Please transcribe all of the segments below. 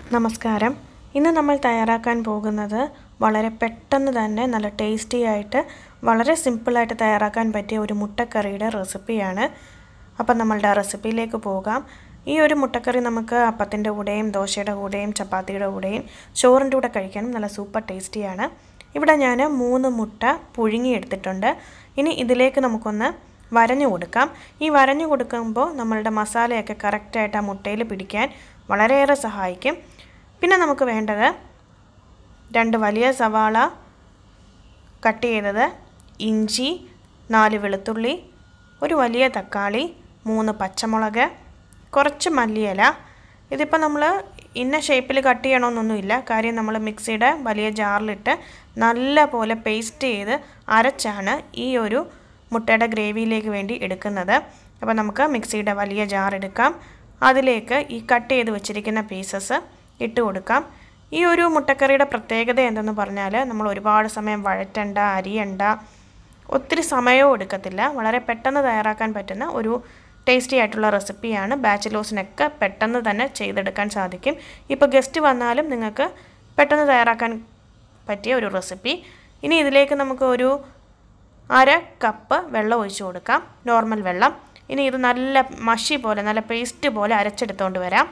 നമസ്കാരം. ഇന്ന് നമ്മൾ തയ്യാറാക്കാൻ പോകുന്നത് വളരെ പെട്ടെന്ന് തന്നെ നല്ല ടേസ്റ്റി ആയിട്ട് വളരെ സിമ്പിളായിട്ട് തയ്യാറാക്കാൻ പറ്റിയ ഒരു മുട്ടക്കറിയുടെ റെസിപ്പിയാണ്. അപ്പം നമ്മളുടെ റെസിപ്പിയിലേക്ക് പോകാം. ഈ ഒരു മുട്ടക്കറി നമുക്ക് അപ്പത്തിൻ്റെ കൂടെയും ദോശയുടെ കൂടെയും ചപ്പാത്തിയുടെ കൂടെയും ചോറിൻ്റെ കൂടെ കഴിക്കാനും നല്ല സൂപ്പർ ടേസ്റ്റിയാണ്. ഇവിടെ ഞാൻ 3 മുട്ട പുഴുങ്ങിയെടുത്തിട്ടുണ്ട്. ഇനി ഇതിലേക്ക് നമുക്കൊന്ന് വരഞ്ഞു കൊടുക്കാം. ഈ വരഞ്ഞു കൊടുക്കുമ്പോൾ നമ്മളുടെ മസാലയൊക്കെ കറക്റ്റായിട്ട് ആ മുട്ടയിൽ പിടിക്കാൻ വളരെയേറെ സഹായിക്കും. പിന്നെ നമുക്ക് വേണ്ടത് 2 വലിയ സവാള കട്ട് ചെയ്തത്, ഇഞ്ചി, 4 വെളുത്തുള്ളി, ഒരു വലിയ തക്കാളി, 3 പച്ചമുളക്, കുറച്ച് മല്ലിയില. ഇതിപ്പോൾ നമ്മൾ ഇന്ന ഷേപ്പിൽ കട്ട് ചെയ്യണമെന്നൊന്നുമില്ല. കാര്യം നമ്മൾ മിക്സിയുടെ വലിയ ജാറിലിട്ട് നല്ല പോലെ പേസ്റ്റ് ചെയ്ത് അരച്ചാണ് ഈ ഒരു മുട്ടയുടെ ഗ്രേവിയിലേക്ക് വേണ്ടി എടുക്കുന്നത്. അപ്പോൾ നമുക്ക് മിക്സിയുടെ വലിയ ജാർ എടുക്കാം. അതിലേക്ക് ഈ കട്ട് ചെയ്ത് വെച്ചിരിക്കുന്ന പീസസ് ഇട്ട് കൊടുക്കാം. ഈ ഒരു മുട്ടക്കറിയുടെ പ്രത്യേകത എന്തെന്ന് പറഞ്ഞാൽ നമ്മൾ ഒരുപാട് സമയം വഴറ്റണ്ട, അരിയണ്ട, ഒത്തിരി സമയവും എടുക്കത്തില്ല. വളരെ പെട്ടെന്ന് തയ്യാറാക്കാൻ പറ്റുന്ന ഒരു ടേസ്റ്റി ആയിട്ടുള്ള റെസിപ്പിയാണ്. ബാച്ചിലേഴ്സിനൊക്കെ പെട്ടെന്ന് തന്നെ ചെയ്തെടുക്കാൻ സാധിക്കും. ഇപ്പോൾ ഗസ്റ്റ് വന്നാലും നിങ്ങൾക്ക് പെട്ടെന്ന് തയ്യാറാക്കാൻ പറ്റിയ ഒരു റെസിപ്പി. ഇനി ഇതിലേക്ക് നമുക്ക് ഒരു 1/2 കപ്പ് വെള്ളം ഒഴിച്ചു കൊടുക്കാം, നോർമൽ വെള്ളം. ഇനി ഇത് നല്ല മഷി പോലെ, നല്ല പേസ്റ്റ് പോലെ അരച്ചെടുത്തുകൊണ്ട് വരാം.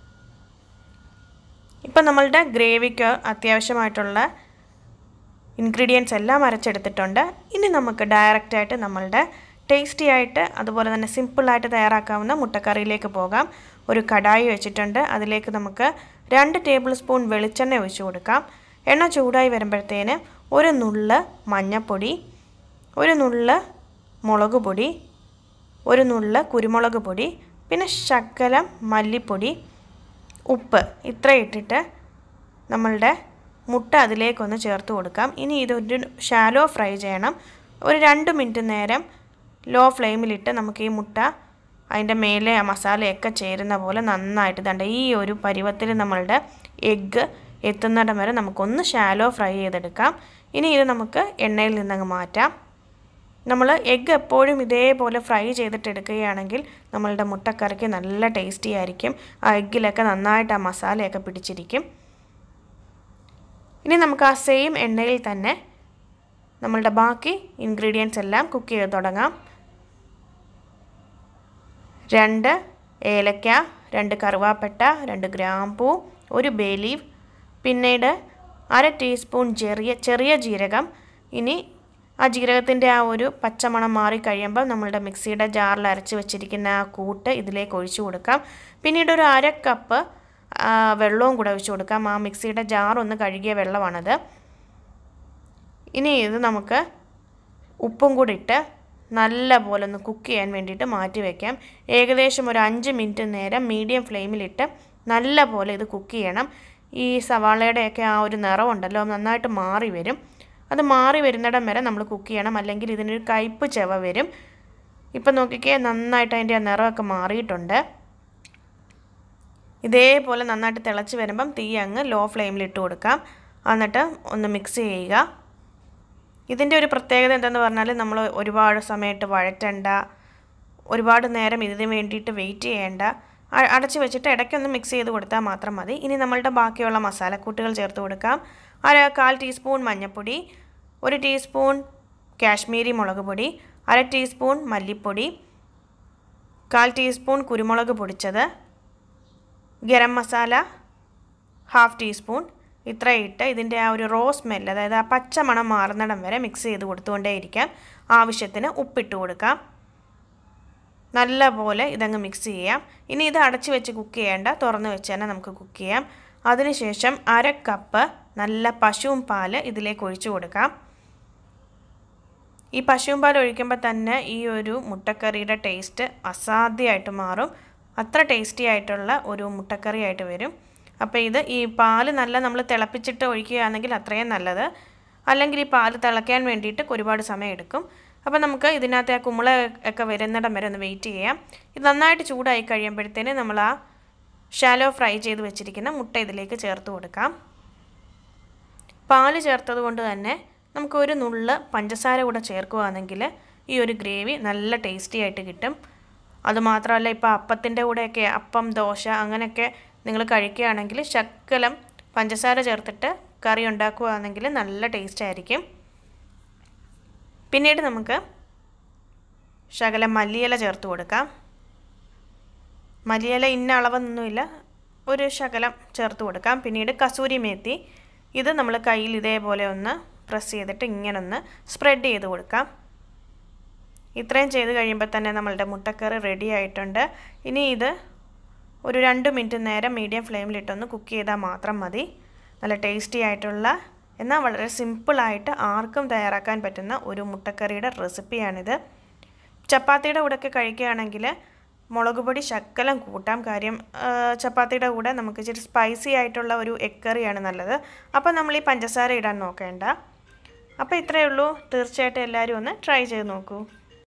ഇപ്പം നമ്മളുടെ ഗ്രേവിക്ക് അത്യാവശ്യമായിട്ടുള്ള ഇൻഗ്രീഡിയൻസ് എല്ലാം അരച്ചെടുത്തിട്ടുണ്ട്. ഇനി നമുക്ക് ഡയറക്റ്റായിട്ട് നമ്മളുടെ ടേസ്റ്റി ആയിട്ട് അതുപോലെ തന്നെ സിമ്പിളായിട്ട് തയ്യാറാക്കാവുന്ന മുട്ടക്കറിയിലേക്ക് പോകാം. ഒരു കടായി വെച്ചിട്ടുണ്ട്. അതിലേക്ക് നമുക്ക് 2 ടേബിൾ സ്പൂൺ വെളിച്ചെണ്ണ ഒഴിച്ചു കൊടുക്കാം. എണ്ണ ചൂടായി വരുമ്പോഴത്തേന് ഒരു നുള്ള് മഞ്ഞൾപ്പൊടി, ഒരു നുള്ള് മുളക് പൊടി, ഒരു നുള്ള് കുരുമുളക് പൊടി, പിന്നെ ശകലം മല്ലിപ്പൊടി, ഉപ്പ്, ഇത്ര ഇട്ടിട്ട് നമ്മളുടെ മുട്ട അതിലേക്കൊന്ന് ചേർത്ത് കൊടുക്കാം. ഇനി ഇതൊരു ഷാലോ ഫ്രൈ ചെയ്യണം. ഒരു 2 മിനിറ്റ് നേരം ലോ ഫ്ലെയിമിലിട്ട് നമുക്ക് ഈ മുട്ട അതിൻ്റെ മേലെ ആ മസാലയൊക്കെ ചേരുന്ന പോലെ നന്നായിട്ട് തണ്ട ഈ ഒരു പരുവത്തിൽ നമ്മളുടെ എഗ്ഗ് എത്തുന്നിടം വരെ നമുക്കൊന്ന് ഷാലോ ഫ്രൈ ചെയ്തെടുക്കാം. ഇനി ഇത് നമുക്ക് എണ്ണയിൽ നിന്നങ്ങ് മാറ്റാം. നമ്മൾ എഗ്ഗ് എപ്പോഴും ഇതേപോലെ ഫ്രൈ ചെയ്തിട്ടെടുക്കുകയാണെങ്കിൽ നമ്മളുടെ മുട്ടക്കറിക്ക് നല്ല ടേസ്റ്റി ആയിരിക്കും. ആ എഗ്ഗിലൊക്കെ നന്നായിട്ട് ആ മസാലയൊക്കെ പിടിച്ചിരിക്കും. ഇനി നമുക്ക് ആ സെയിം എണ്ണയിൽ തന്നെ നമ്മളുടെ ബാക്കി ഇൻഗ്രീഡിയൻസ് എല്ലാം കുക്ക് ചെയ്ത് തുടങ്ങാം. 2 ഏലക്ക, 2 കറുവാപ്പട്ട, 2 ഗ്രാമ്പൂ, 1 ബേ ലീഫ്, പിന്നീട് 1/2 ടീസ്പൂൺ ചെറിയ ജീരകം. ഇനി ആ ജീരകത്തിൻ്റെ ആ ഒരു പച്ചമണം മാറി കഴിയുമ്പോൾ നമ്മളുടെ മിക്സിയുടെ ജാറിൽ അരച്ച് വെച്ചിരിക്കുന്ന ആ കൂട്ട് ഇതിലേക്ക് ഒഴിച്ചു കൊടുക്കാം. പിന്നീട് ഒരു 1/2 കപ്പ് വെള്ളവും കൂടെ ഒഴിച്ചു കൊടുക്കാം. ആ മിക്സിയുടെ ജാർ ഒന്ന് കഴുകിയ വെള്ളമാണത്. ഇനി ഇത് നമുക്ക് ഉപ്പും കൂടി ഇട്ട് നല്ല പോലെ ഒന്ന് കുക്ക് ചെയ്യാൻ വേണ്ടിയിട്ട് മാറ്റി വയ്ക്കാം. ഏകദേശം ഒരു 5 മിനിറ്റ് നേരം മീഡിയം ഫ്ലെയിമിലിട്ട് നല്ല പോലെ ഇത് കുക്ക് ചെയ്യണം. ഈ സവാളയുടെയൊക്കെ ആ ഒരു നിറമുണ്ടല്ലോ നന്നായിട്ട് മാറി വരും. അത് മാറി വരുന്നിടം വരെ നമ്മൾ കുക്ക് ചെയ്യണം, അല്ലെങ്കിൽ ഇതിനൊരു കയ്പ്പ് ചെവ വരും. ഇപ്പം നോക്കിക്കേ, നന്നായിട്ട് അതിൻ്റെ ആ നിറമൊക്കെ മാറിയിട്ടുണ്ട്. ഇതേപോലെ നന്നായിട്ട് തിളച്ച് വരുമ്പം തീ അങ്ങ് ലോ ഫ്ലെയിമിലിട്ട് കൊടുക്കാം. എന്നിട്ട് ഒന്ന് മിക്സ് ചെയ്യുക. ഇതിൻ്റെ ഒരു പ്രത്യേകത എന്തെന്ന് പറഞ്ഞാൽ നമ്മൾ ഒരുപാട് സമയത്ത് വഴറ്റണ്ട, ഒരുപാട് നേരം ഇതിന് വേണ്ടിയിട്ട് വെയിറ്റ് ചെയ്യേണ്ട. അടച്ച് വെച്ചിട്ട് ഇടയ്ക്കൊന്ന് മിക്സ് ചെയ്ത് കൊടുത്താൽ മാത്രം മതി. ഇനി നമ്മളുടെ ബാക്കിയുള്ള മസാലക്കൂട്ടുകൾ ചേർത്ത് കൊടുക്കാം. 1/4 ടീസ്പൂൺ മഞ്ഞൾപ്പൊടി, 1 ടീസ്പൂൺ കാശ്മീരി മുളക് പൊടി, 1/2 ടീസ്പൂൺ മല്ലിപ്പൊടി, 1/4 ടീസ്പൂൺ കുരുമുളക് പൊടിച്ചത്, ഗരം മസാല 1/2 ടീസ്പൂൺ. ഇത്രയിട്ട് ഇതിൻ്റെ ആ ഒരു റോ സ്മെല്ല്, അതായത് ആ പച്ചമണം മാറുന്നിടം വരെ മിക്സ് ചെയ്ത് കൊടുത്തുകൊണ്ടേയിരിക്കാം. ആവശ്യത്തിന് ഉപ്പിട്ട് കൊടുക്കാം. നല്ല പോലെ ഇതങ്ങ് മിക്സ് ചെയ്യാം. ഇനി ഇത് അടച്ച് വെച്ച് കുക്ക് ചെയ്യേണ്ട, തുറന്ന് വെച്ച് തന്നെ നമുക്ക് കുക്ക് ചെയ്യാം. അതിനുശേഷം 1/2 കപ്പ് നല്ല പശുവും പാൽ ഇതിലേക്ക് ഒഴിച്ചു കൊടുക്കാം. ഈ പശുവും പാൽ ഒഴിക്കുമ്പോൾ തന്നെ ഈ ഒരു മുട്ടക്കറിയുടെ ടേസ്റ്റ് അസാധ്യമായിട്ട് മാറും. അത്ര ടേസ്റ്റി ആയിട്ടുള്ള ഒരു മുട്ടക്കറി ആയിട്ട് വരും. അപ്പോൾ ഈ പാൽ നല്ല നമ്മൾ തിളപ്പിച്ചിട്ട് ഒഴിക്കുകയാണെങ്കിൽ അത്രയും നല്ലത്. അല്ലെങ്കിൽ ഈ പാൽ തിളയ്ക്കാൻ വേണ്ടിയിട്ട് ഒരുപാട് സമയം എടുക്കും. അപ്പോൾ നമുക്ക് ഇതിനകത്ത് ആ കുമ്പള ഒക്കെ വരുന്നിടം വരെ ഒന്ന് വെയിറ്റ് ചെയ്യാം. ഇത് നന്നായിട്ട് ചൂടായി കഴിയുമ്പോഴത്തേന് നമ്മൾ ആ ഷാലോ ഫ്രൈ ചെയ്ത് വെച്ചിരിക്കുന്ന മുട്ട ഇതിലേക്ക് ചേർത്ത് കൊടുക്കാം. പാൽ ചേർത്തത് കൊണ്ട് തന്നെ നമുക്ക് ഒരു നുള്ള് പഞ്ചസാര കൂടെ ചേർക്കുകയാണെങ്കിൽ ഈ ഒരു ഗ്രേവി നല്ല ടേസ്റ്റി ആയിട്ട് കിട്ടും. അതുമാത്രമല്ല, ഇപ്പോൾ അപ്പത്തിൻ്റെ കൂടെയൊക്കെ അപ്പം, ദോശ അങ്ങനെയൊക്കെ നിങ്ങൾ കഴിക്കുകയാണെങ്കിൽ ശകലം പഞ്ചസാര ചേർത്തിട്ട് കറി ഉണ്ടാക്കുകയാണെങ്കിൽ നല്ല ടേസ്റ്റ് ആയിരിക്കും. പിന്നീട് നമുക്ക് ശകലം മല്ലിയില ചേർത്ത് കൊടുക്കാം. മല്ലിയില ഇന്ന അളവൊന്നുമില്ല, ഒരു ശകലം ചേർത്ത് കൊടുക്കാം. പിന്നീട് കസൂരി മേത്തി, ഇത് നമ്മൾ കയ്യിൽ ഇതേപോലെ ഒന്ന് പ്രസ് ചെയ്തിട്ട് ഇങ്ങനെ ഒന്ന് സ്പ്രെഡ് ചെയ്ത് കൊടുക്കാം. ഇത്രയും ചെയ്ത് കഴിയുമ്പോൾ തന്നെ നമ്മളുടെ മുട്ടക്കറി റെഡി ആയിട്ടുണ്ട്. ഇനി ഇത് ഒരു 2 മിനിറ്റ് നേരം മീഡിയം ഫ്ലെയിമിലിട്ടൊന്ന് കുക്ക് ചെയ്താൽ മാത്രം മതി. നല്ല ടേസ്റ്റി ആയിട്ടുള്ള എന്നാൽ വളരെ സിമ്പിളായിട്ട് ആർക്കും തയ്യാറാക്കാൻ പറ്റുന്ന ഒരു മുട്ടക്കറിയുടെ റെസിപ്പിയാണിത്. ചപ്പാത്തിയുടെ കൂടെയൊക്കെ കഴിക്കുകയാണെങ്കിൽ മുളക് പൊടി ശകലം കൂട്ടാം. കാര്യം ചപ്പാത്തിയുടെ കൂടെ നമുക്ക് ഇച്ചിരി സ്പൈസി ആയിട്ടുള്ള ഒരു എഗ് കറിയാണ് നല്ലത്. അപ്പോൾ നമ്മൾ ഈ പഞ്ചസാര ഇടാൻ നോക്കേണ്ട. അപ്പോൾ ഇത്രയേ ഉള്ളൂ. തീർച്ചയായിട്ടും എല്ലാവരും ഒന്ന് ട്രൈ ചെയ്ത് നോക്കൂ.